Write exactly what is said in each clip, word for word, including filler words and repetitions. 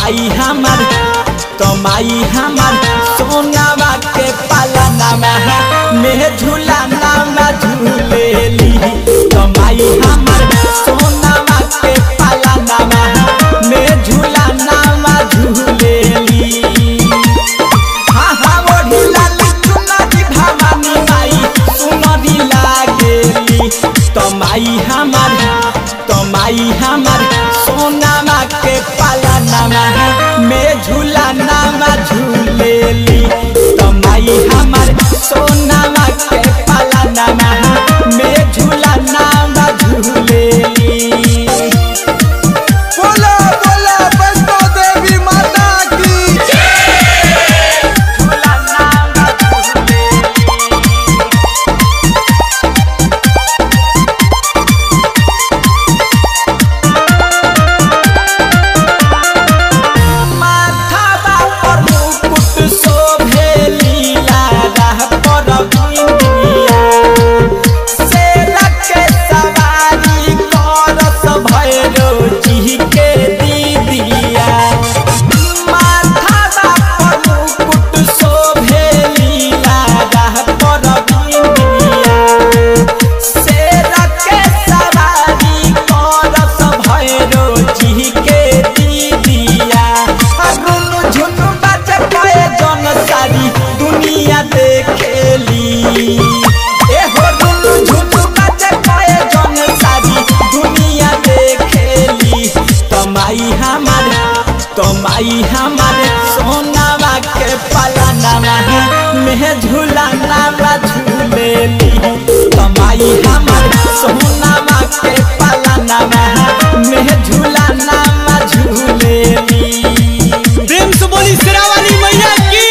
माई हमार तो माई हमार सोनावा के पालना में झूलाना में झूलेली तो माई हमार सोनावा के पालना में झूलाना में झूलेली। हाँ हाँ ओढ़ी लाली चुनरी भवानी माई सुनरी लागेली तो माई हमार तो माई हमार सोनावा के पालना में झूलाना में झूलेली तो माई हमार सोनावा के पालना में झूलाना में झूलेली। बोला बोला वैष्णो देवी माता की झूलाना में झूलेली। माथा पर मुकुट शोभेली लाडा पर बिंदिया शेर के सवारी करस भैरो जी के दीदिया। माथा पर मुकुट शोभेली लाडा पर बिंदिया शेर के सवारी करस भैरो जी के दीदिया। रुनु झुनु बाजे पाए जन सारी दुनिया देखेली ए हो रुनु झुनु बाजे पाए जन सारी दुनिया देखेली तो माई हमार तो माई हमार सोनावा के पालना में झूलाना में झूलेली तो माई हमार सोनावा के पालना में झूलाना में झूलेली। प्रेम से बोली शेरावाली मैया की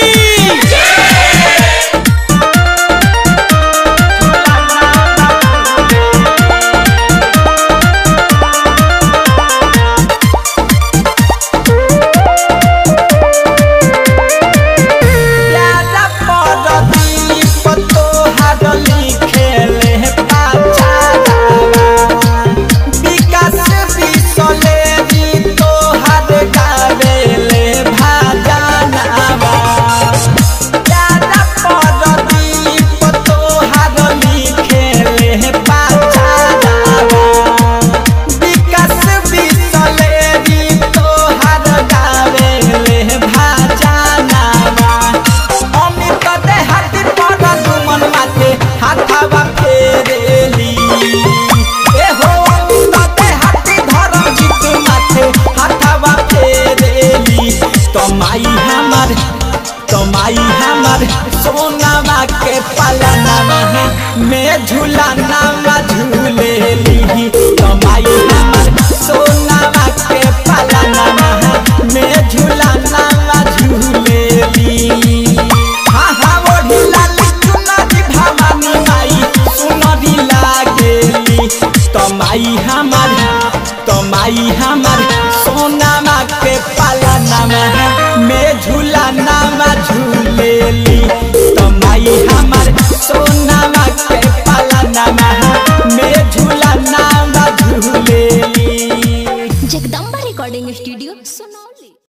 प्यारा परदीप तोहार लिखेले पाचारावा विकास बिसलेरी तोहार गावेले भाजनावा। प्यारा परदीप तोहार लिखेले पाचारावा विकास बिसलेरी तोहार गावेले भाजनावा। अमित दे हाथी पर दुमन माथे हाथावा फेरेली ए हो अमित दे हाथी धरम जीत माथे हाथावा फेरेली तो माई हमार तो माई हमार सोनावा के पालना में झूलाना में झूलेली तो माई हमार सोनावा के पालना में झूलाना में झूलेली। हाँ हाँ ओढ़ी लाली चुनरी भवानी माई सुनरी लागेली तो माई हमार तो माई हमार